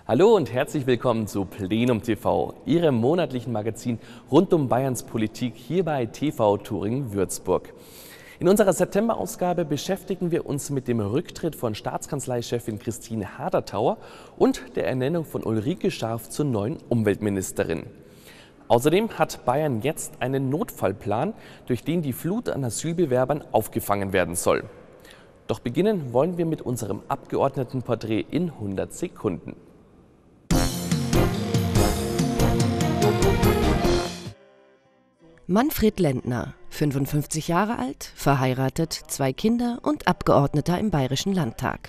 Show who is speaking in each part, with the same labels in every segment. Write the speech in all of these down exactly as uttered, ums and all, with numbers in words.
Speaker 1: Hallo und herzlich willkommen zu Plenum T V, Ihrem monatlichen Magazin rund um Bayerns Politik hier bei T V Thüringen-Würzburg. In unserer September-Ausgabe beschäftigen wir uns mit dem Rücktritt von Staatskanzleichefin Christine Haderthauer und der Ernennung von Ulrike Scharf zur neuen Umweltministerin. Außerdem hat Bayern jetzt einen Notfallplan, durch den die Flut an Asylbewerbern aufgefangen werden soll. Doch beginnen wollen wir mit unserem Abgeordnetenporträt in hundert Sekunden.
Speaker 2: Manfred Lendner, fünfundfünfzig Jahre alt, verheiratet, zwei Kinder und Abgeordneter im Bayerischen Landtag.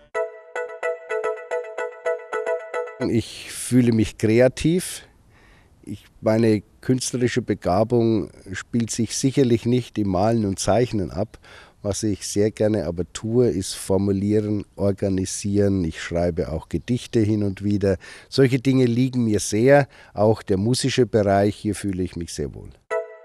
Speaker 3: Ich fühle mich kreativ. Ich, meine künstlerische Begabung spielt sich sicherlich nicht im Malen und Zeichnen ab. Was ich sehr gerne aber tue, ist formulieren, organisieren. Ich schreibe auch Gedichte hin und wieder. Solche Dinge liegen mir sehr. Auch der musische Bereich, hier fühle ich mich sehr wohl.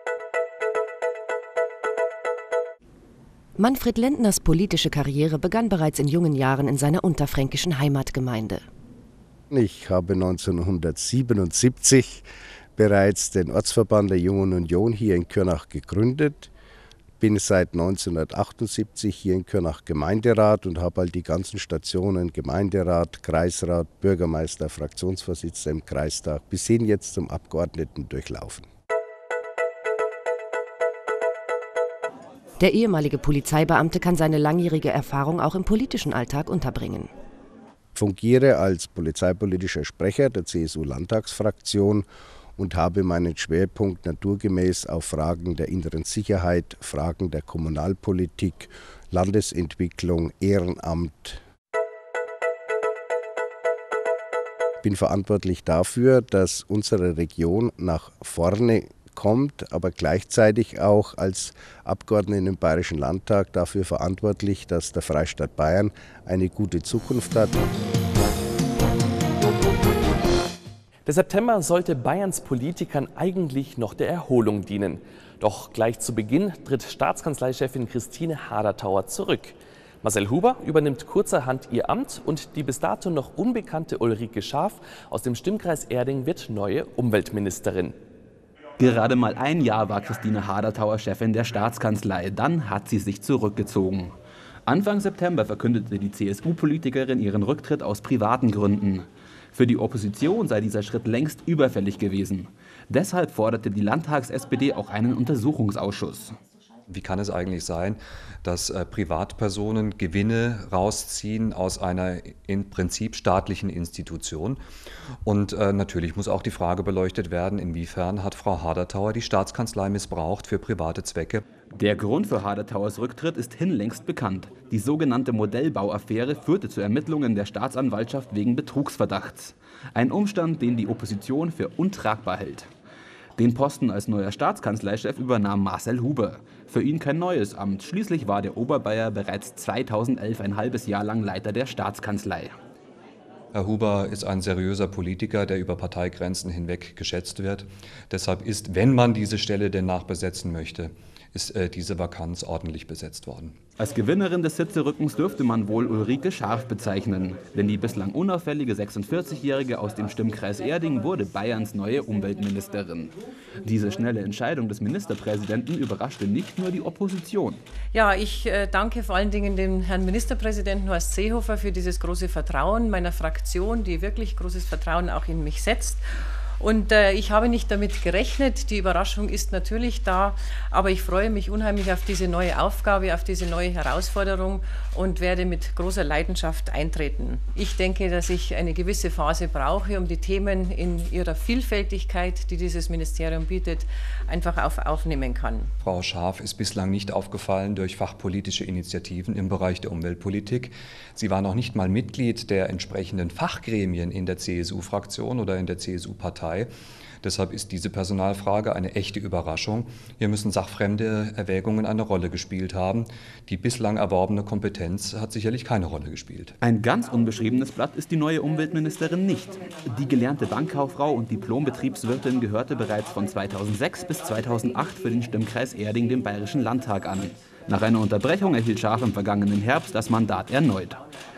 Speaker 2: Manfred Lendners politische Karriere begann bereits in jungen Jahren in seiner unterfränkischen Heimatgemeinde.
Speaker 3: Ich habe neunzehnhundertsiebenundsiebzig bereits den Ortsverband der Jungen Union hier in Kürnach gegründet, bin seit neunzehnhundertachtundsiebzig hier in Kürnach Gemeinderat und habe halt die ganzen Stationen Gemeinderat, Kreisrat, Bürgermeister, Fraktionsvorsitzender im Kreistag bis hin jetzt zum Abgeordneten durchlaufen.
Speaker 2: Der ehemalige Polizeibeamte kann seine langjährige Erfahrung auch im politischen Alltag unterbringen.
Speaker 3: Ich fungiere als polizeipolitischer Sprecher der C S U-Landtagsfraktion und habe meinen Schwerpunkt naturgemäß auf Fragen der inneren Sicherheit, Fragen der Kommunalpolitik, Landesentwicklung, Ehrenamt. Ich bin verantwortlich dafür, dass unsere Region nach vorne kommt, aber gleichzeitig auch als Abgeordneter im Bayerischen Landtag dafür verantwortlich, dass der Freistaat Bayern eine gute Zukunft hat.
Speaker 1: Der September sollte Bayerns Politikern eigentlich noch der Erholung dienen. Doch gleich zu Beginn tritt Staatskanzleichefin Christine Haderthauer zurück. Marcel Huber übernimmt kurzerhand ihr Amt und die bis dato noch unbekannte Ulrike Scharf aus dem Stimmkreis Erding wird neue Umweltministerin.
Speaker 4: Gerade mal ein Jahr war Christine Haderthauer Chefin der Staatskanzlei, dann hat sie sich zurückgezogen. Anfang September verkündete die C S U-Politikerin ihren Rücktritt aus privaten Gründen. Für die Opposition sei dieser Schritt längst überfällig gewesen. Deshalb forderte die Landtags-S P D auch einen Untersuchungsausschuss.
Speaker 5: Wie kann es eigentlich sein, dass äh, Privatpersonen Gewinne rausziehen aus einer im Prinzip staatlichen Institution? Und äh, natürlich muss auch die Frage beleuchtet werden, inwiefern hat Frau Haderthauer die Staatskanzlei missbraucht für private Zwecke?
Speaker 4: Der Grund für Haderthauers Rücktritt ist hinlängst bekannt. Die sogenannte Modellbauaffäre führte zu Ermittlungen der Staatsanwaltschaft wegen Betrugsverdachts. Ein Umstand, den die Opposition für untragbar hält. Den Posten als neuer Staatskanzleichef übernahm Marcel Huber. Für ihn kein neues Amt. Schließlich war der Oberbayer bereits zweitausendelf ein halbes Jahr lang Leiter der Staatskanzlei.
Speaker 5: Herr Huber ist ein seriöser Politiker, der über Parteigrenzen hinweg geschätzt wird. Deshalb ist, wenn man diese Stelle denn nachbesetzen möchte, ist äh, diese Vakanz ordentlich besetzt worden.
Speaker 4: Als Gewinnerin des Sitzerückens dürfte man wohl Ulrike Scharf bezeichnen. Denn die bislang unauffällige sechsundvierzigjährige aus dem Stimmkreis Erding wurde Bayerns neue Umweltministerin. Diese schnelle Entscheidung des Ministerpräsidenten überraschte nicht nur die Opposition.
Speaker 6: Ja, ich äh, danke vor allen Dingen dem Herrn Ministerpräsidenten Horst Seehofer für dieses große Vertrauen meiner Fraktion, die wirklich großes Vertrauen auch in mich setzt. Und äh, ich habe nicht damit gerechnet, die Überraschung ist natürlich da, aber ich freue mich unheimlich auf diese neue Aufgabe, auf diese neue Herausforderung und werde mit großer Leidenschaft eintreten. Ich denke, dass ich eine gewisse Phase brauche, um die Themen in ihrer Vielfältigkeit, die dieses Ministerium bietet, einfach auf, aufnehmen kann.
Speaker 5: Frau Scharf ist bislang nicht aufgefallen durch fachpolitische Initiativen im Bereich der Umweltpolitik. Sie war noch nicht mal Mitglied der entsprechenden Fachgremien in der C S U-Fraktion oder in der C S U-Partei. Deshalb ist diese Personalfrage eine echte Überraschung. Hier müssen sachfremde Erwägungen eine Rolle gespielt haben. Die bislang erworbene Kompetenz hat sicherlich keine Rolle gespielt.
Speaker 4: Ein ganz unbeschriebenes Blatt ist die neue Umweltministerin nicht. Die gelernte Bankkauffrau und Diplombetriebswirtin gehörte bereits von zweitausendsechs bis zweitausendacht für den Stimmkreis Erding dem Bayerischen Landtag an. Nach einer Unterbrechung erhielt Scharf im vergangenen Herbst das Mandat erneut.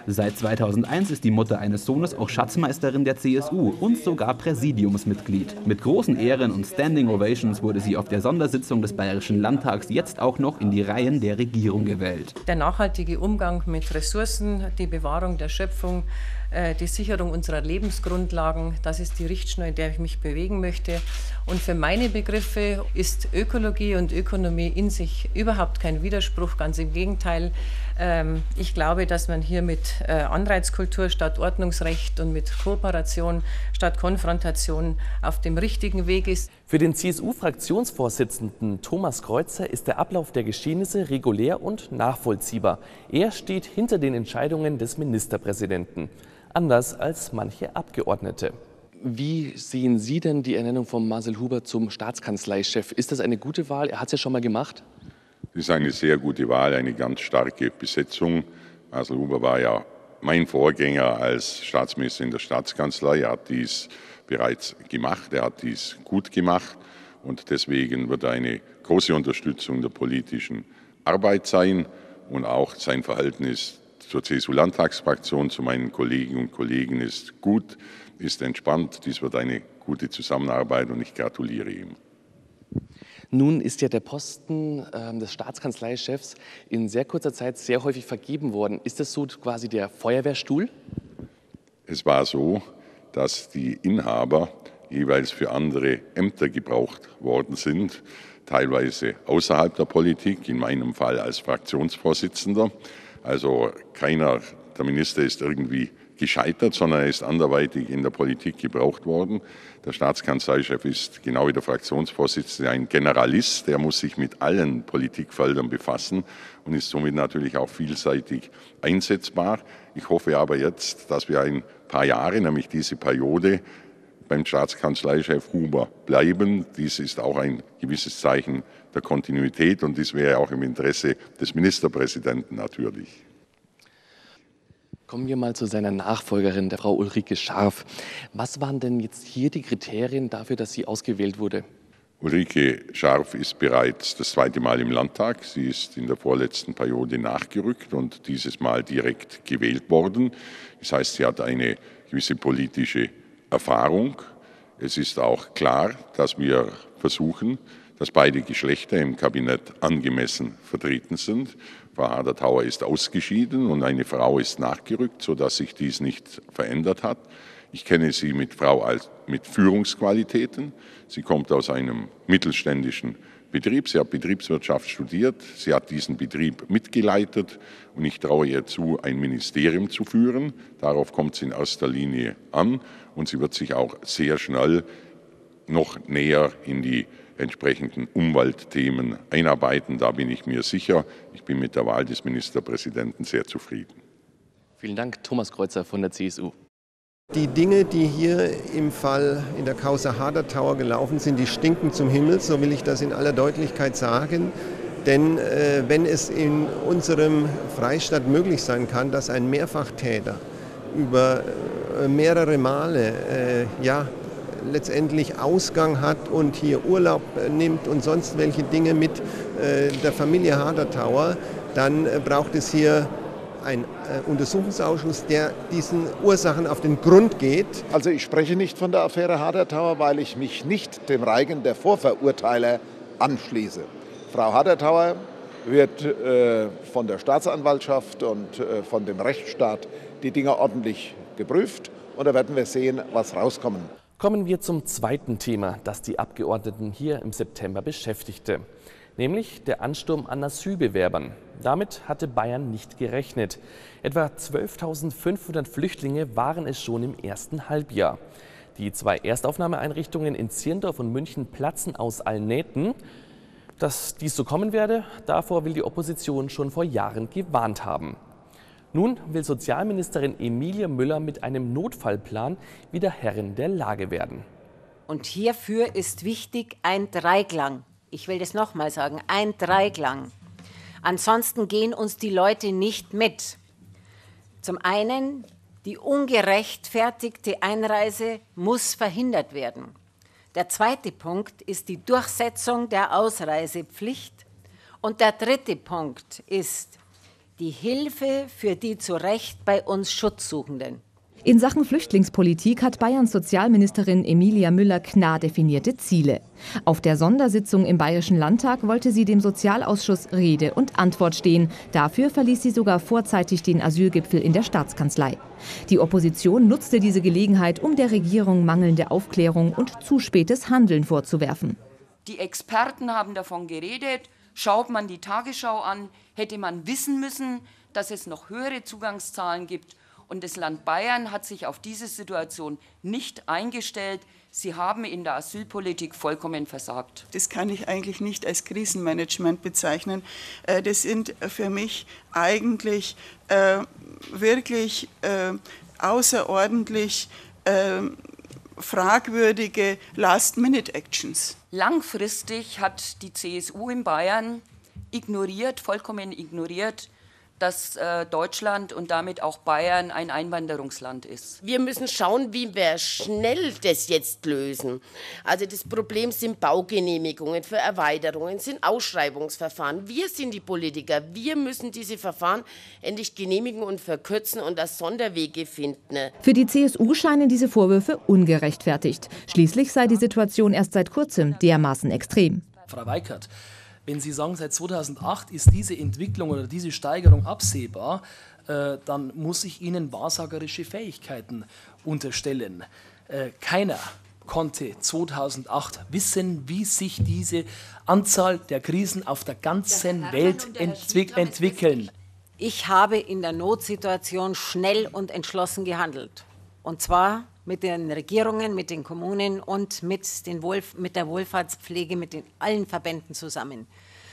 Speaker 4: Seit zweitausendeins ist die Mutter eines Sohnes auch Schatzmeisterin der C S U und sogar Präsidiumsmitglied. Mit großen Ehren und Standing Ovations wurde sie auf der Sondersitzung des Bayerischen Landtags jetzt auch noch in die Reihen der Regierung gewählt.
Speaker 6: Der nachhaltige Umgang mit Ressourcen, die Bewahrung der Schöpfung, die Sicherung unserer Lebensgrundlagen, das ist die Richtschnur, in der ich mich bewegen möchte. Und für meine Begriffe ist Ökologie und Ökonomie in sich überhaupt kein Widerspruch, ganz im Gegenteil. Ich glaube, dass man hier mit Anreizkultur statt Ordnungsrecht und mit Kooperation statt Konfrontation auf dem richtigen Weg ist.
Speaker 1: Für den C S U-Fraktionsvorsitzenden Thomas Kreuzer ist der Ablauf der Geschehnisse regulär und nachvollziehbar. Er steht hinter den Entscheidungen des Ministerpräsidenten, anders als manche Abgeordnete. Wie sehen Sie denn die Ernennung von Marcel Huber zum Staatskanzleichef? Ist das eine gute Wahl? Er hat es ja schon mal gemacht.
Speaker 7: Das ist eine sehr gute Wahl, eine ganz starke Besetzung. Marcel Huber war ja mein Vorgänger als Staatsminister in der Staatskanzlei. Er hat dies bereits gemacht, er hat dies gut gemacht und deswegen wird er eine große Unterstützung der politischen Arbeit sein und auch sein Verhältnis zur C S U-Landtagsfraktion, zu meinen Kolleginnen und Kollegen ist gut, ist entspannt. Dies wird eine gute Zusammenarbeit und ich gratuliere ihm.
Speaker 1: Nun ist ja der Posten äh, des Staatskanzleichefs in sehr kurzer Zeit sehr häufig vergeben worden. Ist das so quasi der Feuerwehrstuhl?
Speaker 7: Es war so, dass die Inhaber jeweils für andere Ämter gebraucht worden sind, teilweise außerhalb der Politik, in meinem Fall als Fraktionsvorsitzender. Also keiner der Minister ist irgendwie gescheitert, sondern er ist anderweitig in der Politik gebraucht worden. Der Staatskanzleichef ist genau wie der Fraktionsvorsitzende ein Generalist, der muss sich mit allen Politikfeldern befassen und ist somit natürlich auch vielseitig einsetzbar. Ich hoffe aber jetzt, dass wir ein paar Jahre, nämlich diese Periode, beim Staatskanzleichef Huber bleiben. Dies ist auch ein gewisses Zeichen der Kontinuität und dies wäre auch im Interesse des Ministerpräsidenten natürlich.
Speaker 1: Kommen wir mal zu seiner Nachfolgerin, der Frau Ulrike Scharf. Was waren denn jetzt hier die Kriterien dafür, dass sie ausgewählt wurde?
Speaker 7: Ulrike Scharf ist bereits das zweite Mal im Landtag. Sie ist in der vorletzten Periode nachgerückt und dieses Mal direkt gewählt worden. Das heißt, sie hat eine gewisse politische Erfahrung. Es ist auch klar, dass wir versuchen, dass beide Geschlechter im Kabinett angemessen vertreten sind. Frau Haderthauer ist ausgeschieden und eine Frau ist nachgerückt, sodass sich dies nicht verändert hat. Ich kenne sie mit Frau als, mit Führungsqualitäten. Sie kommt aus einem mittelständischen Betrieb. Sie hat Betriebswirtschaft studiert. Sie hat diesen Betrieb mitgeleitet und ich traue ihr zu, ein Ministerium zu führen. Darauf kommt es in erster Linie an und sie wird sich auch sehr schnell noch näher in die entsprechenden Umweltthemen einarbeiten. Da bin ich mir sicher. Ich bin mit der Wahl des Ministerpräsidenten sehr zufrieden.
Speaker 1: Vielen Dank, Thomas Kreuzer von der C S U.
Speaker 8: Die Dinge, die hier im Fall in der Causa Haderthauer gelaufen sind, die stinken zum Himmel, so will ich das in aller Deutlichkeit sagen. Denn äh, wenn es in unserem Freistaat möglich sein kann, dass ein Mehrfachtäter über äh, mehrere Male äh, ja, letztendlich Ausgang hat und hier Urlaub nimmt und sonst welche Dinge mit äh, der Familie Haderthauer, dann äh, braucht es hier einen äh, Untersuchungsausschuss, der diesen Ursachen auf den Grund geht.
Speaker 9: Also ich spreche nicht von der Affäre Haderthauer, weil ich mich nicht dem Reigen der Vorverurteiler anschließe. Frau Haderthauer wird äh, von der Staatsanwaltschaft und äh, von dem Rechtsstaat die Dinge ordentlich geprüft und da werden wir sehen, was rauskommt.
Speaker 1: Kommen wir zum zweiten Thema, das die Abgeordneten hier im September beschäftigte, nämlich der Ansturm an Asylbewerbern. Damit hatte Bayern nicht gerechnet. Etwa zwölftausendfünfhundert Flüchtlinge waren es schon im ersten Halbjahr. Die zwei Erstaufnahmeeinrichtungen in Zirndorf und München platzen aus allen Nähten. Dass dies so kommen werde, davor will die Opposition schon vor Jahren gewarnt haben. Nun will Sozialministerin Emilie Müller mit einem Notfallplan wieder Herrin der Lage werden.
Speaker 10: Und hierfür ist wichtig ein Dreiklang. Ich will das nochmal sagen, ein Dreiklang. Ansonsten gehen uns die Leute nicht mit. Zum einen, die ungerechtfertigte Einreise muss verhindert werden. Der zweite Punkt ist die Durchsetzung der Ausreisepflicht. Und der dritte Punkt ist die Hilfe für die zu Recht bei uns Schutzsuchenden.
Speaker 11: In Sachen Flüchtlingspolitik hat Bayerns Sozialministerin Emilia Müller klar definierte Ziele. Auf der Sondersitzung im Bayerischen Landtag wollte sie dem Sozialausschuss Rede und Antwort stehen. Dafür verließ sie sogar vorzeitig den Asylgipfel in der Staatskanzlei. Die Opposition nutzte diese Gelegenheit, um der Regierung mangelnde Aufklärung und zu spätes Handeln vorzuwerfen.
Speaker 12: Die Experten haben davon geredet. Schaut man die Tagesschau an, hätte man wissen müssen, dass es noch höhere Zugangszahlen gibt. Und das Land Bayern hat sich auf diese Situation nicht eingestellt. Sie haben in der Asylpolitik vollkommen versagt.
Speaker 13: Das kann ich eigentlich nicht als Krisenmanagement bezeichnen. Das sind für mich eigentlich äh, wirklich äh, außerordentlich äh, fragwürdige Last-Minute-Actions.
Speaker 12: Langfristig hat die C S U in Bayern ignoriert, vollkommen ignoriert, dass äh, Deutschland und damit auch Bayern ein Einwanderungsland ist.
Speaker 14: Wir müssen schauen, wie wir schnell das jetzt lösen. Also das Problem sind Baugenehmigungen für Erweiterungen, sind Ausschreibungsverfahren. Wir sind die Politiker. Wir müssen diese Verfahren endlich genehmigen und verkürzen und das Sonderwege finden.
Speaker 11: Für die C S U scheinen diese Vorwürfe ungerechtfertigt. Schließlich sei die Situation erst seit kurzem dermaßen extrem.
Speaker 15: Frau Weikert, wenn Sie sagen, seit zweitausendacht ist diese Entwicklung oder diese Steigerung absehbar, äh, dann muss ich Ihnen wahrsagerische Fähigkeiten unterstellen. Äh, keiner konnte zweitausendacht wissen, wie sich diese Anzahl der Krisen auf der ganzen Welt entwick entwickeln.
Speaker 10: Ich habe in der Notsituation schnell und entschlossen gehandelt. Und zwar mit den Regierungen, mit den Kommunen und mit, den Wohlf- mit der Wohlfahrtspflege, mit den allen Verbänden zusammen.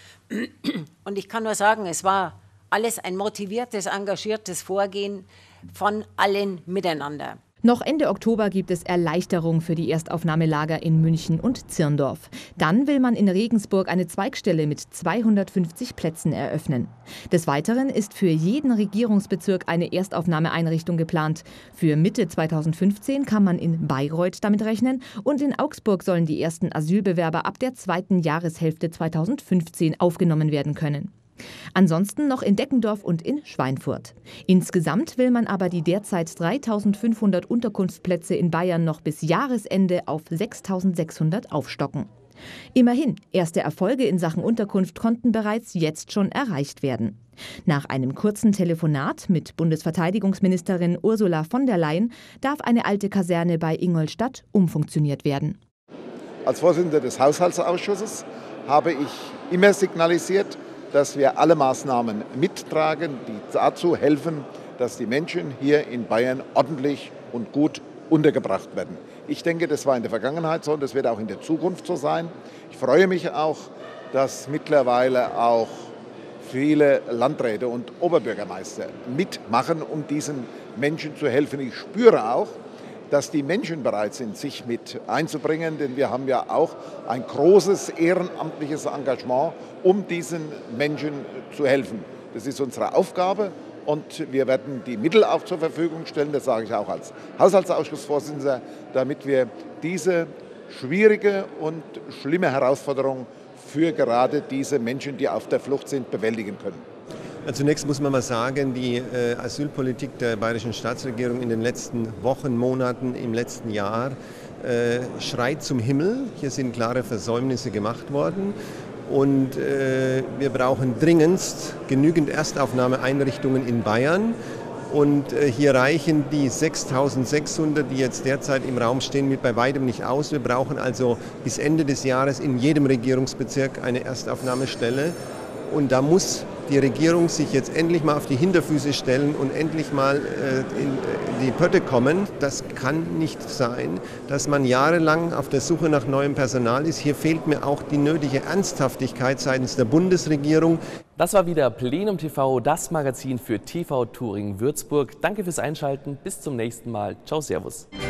Speaker 10: Und ich kann nur sagen, es war alles ein motiviertes, engagiertes Vorgehen von allen miteinander.
Speaker 11: Noch Ende Oktober gibt es Erleichterung für die Erstaufnahmelager in München und Zirndorf. Dann will man in Regensburg eine Zweigstelle mit zweihundertfünfzig Plätzen eröffnen. Des Weiteren ist für jeden Regierungsbezirk eine Erstaufnahmeeinrichtung geplant. Für Mitte zweitausendfünfzehn kann man in Bayreuth damit rechnen und in Augsburg sollen die ersten Asylbewerber ab der zweiten Jahreshälfte zweitausendfünfzehn aufgenommen werden können. Ansonsten noch in Deckendorf und in Schweinfurt. Insgesamt will man aber die derzeit dreitausendfünfhundert Unterkunftsplätze in Bayern noch bis Jahresende auf sechstausendsechshundert aufstocken. Immerhin, erste Erfolge in Sachen Unterkunft konnten bereits jetzt schon erreicht werden. Nach einem kurzen Telefonat mit Bundesverteidigungsministerin Ursula von der Leyen darf eine alte Kaserne bei Ingolstadt umfunktioniert werden.
Speaker 9: Als Vorsitzender des Haushaltsausschusses habe ich immer signalisiert, dass wir alle Maßnahmen mittragen, die dazu helfen, dass die Menschen hier in Bayern ordentlich und gut untergebracht werden. Ich denke, das war in der Vergangenheit so und das wird auch in der Zukunft so sein. Ich freue mich auch, dass mittlerweile auch viele Landräte und Oberbürgermeister mitmachen, um diesen Menschen zu helfen. Ich spüre auch, dass die Menschen bereit sind, sich mit einzubringen, denn wir haben ja auch ein großes ehrenamtliches Engagement, um diesen Menschen zu helfen. Das ist unsere Aufgabe und wir werden die Mittel auch zur Verfügung stellen, das sage ich auch als Haushaltsausschussvorsitzender, damit wir diese schwierige und schlimme Herausforderung für gerade diese Menschen, die auf der Flucht sind, bewältigen können.
Speaker 8: Zunächst muss man mal sagen, die äh, Asylpolitik der bayerischen Staatsregierung in den letzten Wochen, Monaten, im letzten Jahr äh, schreit zum Himmel. Hier sind klare Versäumnisse gemacht worden und äh, wir brauchen dringendst genügend Erstaufnahmeeinrichtungen in Bayern. Und äh, hier reichen die sechstausendsechshundert, die jetzt derzeit im Raum stehen, mit bei weitem nicht aus. Wir brauchen also bis Ende des Jahres in jedem Regierungsbezirk eine Erstaufnahmestelle. Und da muss die Regierung sich jetzt endlich mal auf die Hinterfüße stellen und endlich mal äh, in die Pötte kommen. Das kann nicht sein, dass man jahrelang auf der Suche nach neuem Personal ist. Hier fehlt mir auch die nötige Ernsthaftigkeit seitens der Bundesregierung.
Speaker 1: Das war wieder Plenum T V, das Magazin für T V Touring Würzburg. Danke fürs Einschalten. Bis zum nächsten Mal. Ciao, Servus.